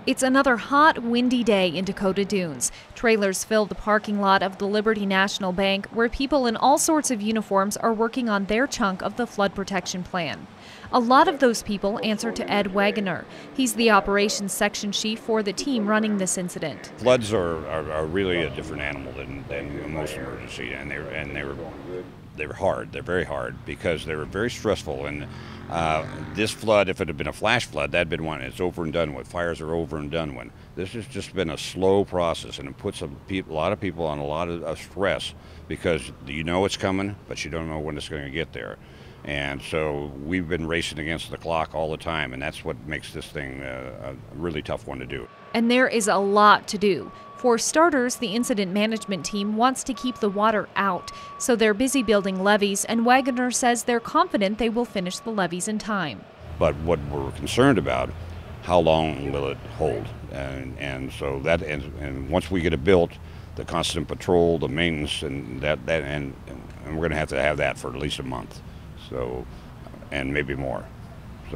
It's another hot, windy day in Dakota Dunes. Trailers fill the parking lot of the Liberty National Bank, where people in all sorts of uniforms are working on their chunk of the flood protection plan. A lot of those people answer to Ed Wagoner. He's the operations section chief for the team running this incident. Floods are really a different animal than most emergency, and they were hard. They're very hard because they were very stressful. And this flood, if it had been a flash flood, that'd been one. It's over and done with. Fires are over and done with. This has just been a slow process, and it puts a lot of people on a lot of stress because you know it's coming, but you don't know when it's going to get there. And so we've been racing against the clock all the time, and that's what makes this thing a really tough one to do. And there is a lot to do. For starters, the incident management team wants to keep the water out, so they're busy building levees, and Wagoner says they're confident they will finish the levees in time. But what we're concerned about, how long will it hold? And so that, and once we get it built, the constant patrol, the maintenance, and and we're going to have that for at least a month. So, and maybe more. So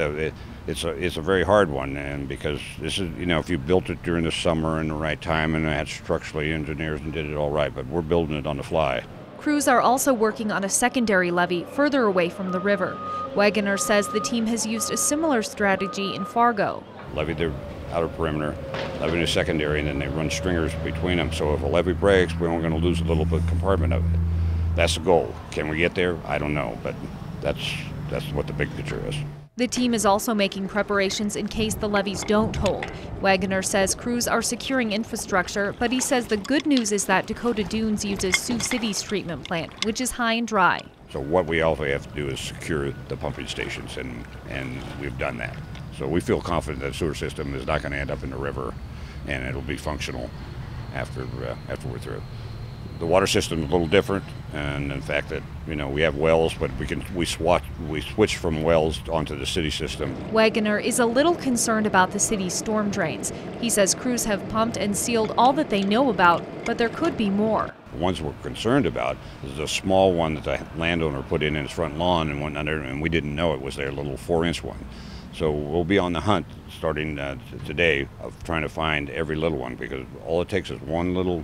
it's a very hard one, and because this is, if you built it during the summer in the right time and had structurally engineers and did it all right, but we're building it on the fly. Crews are also working on a secondary levee further away from the river. Wagoner says the team has used a similar strategy in Fargo. Levee their outer perimeter, levee the secondary, and then they run stringers between them. So if a levee breaks, we're only going to lose a little bit compartment of it. That's the goal. Can we get there? I don't know, but that's what the big picture is. The team is also making preparations in case the levees don't hold. Wagoner says crews are securing infrastructure, but he says the good news is that Dakota Dunes uses Sioux City's treatment plant, which is high and dry. So what we also have to do is secure the pumping stations, and we've done that. So we feel confident that the sewer system is not going to end up in the river, and it'll be functional after we're through. The water system is a little different, and in fact that we have wells, but we switch from wells onto the city system. Wagoner is a little concerned about the city's storm drains. He says crews have pumped and sealed all that they know about, but there could be more. The ones we're concerned about is a small one that the landowner put in his front lawn and went under, and we didn't know it was their little 4-inch one. So we'll be on the hunt starting today of trying to find every little one, because all it takes is one little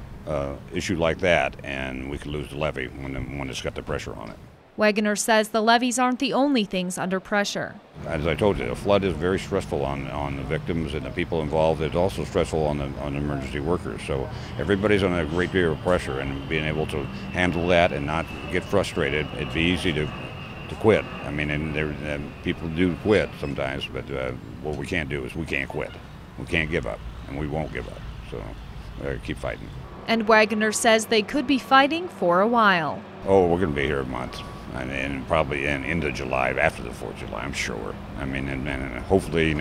issue like that, and we could lose the levee when it's got the pressure on it. Wagoner says the levees aren't the only things under pressure. As I told you, a flood is very stressful on the victims and the people involved. It's also stressful on the emergency workers. So everybody's on a great deal of pressure, and being able to handle that and not get frustrated, it'd be easy to quit. I mean, and people do quit sometimes, but what we can't do is we can't quit. We can't give up, and we won't give up. So we gotta keep fighting. And Wagoner says they could be fighting for a while. Oh, we're going to be here a month, and probably into July, after the 4th of July, I'm sure. I mean, and hopefully,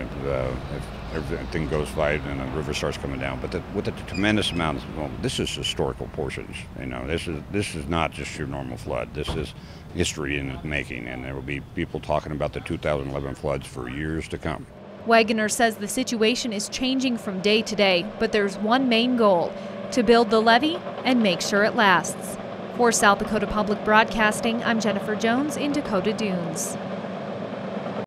if everything goes right and the river starts coming down. But with the tremendous amount of, this is historical portions. This is not just your normal flood. This is history in its making, and there will be people talking about the 2011 floods for years to come. Wagoner says the situation is changing from day to day, but there's one main goal: to build the levee and make sure it lasts. For South Dakota Public Broadcasting, I'm Jennifer Jones in Dakota Dunes.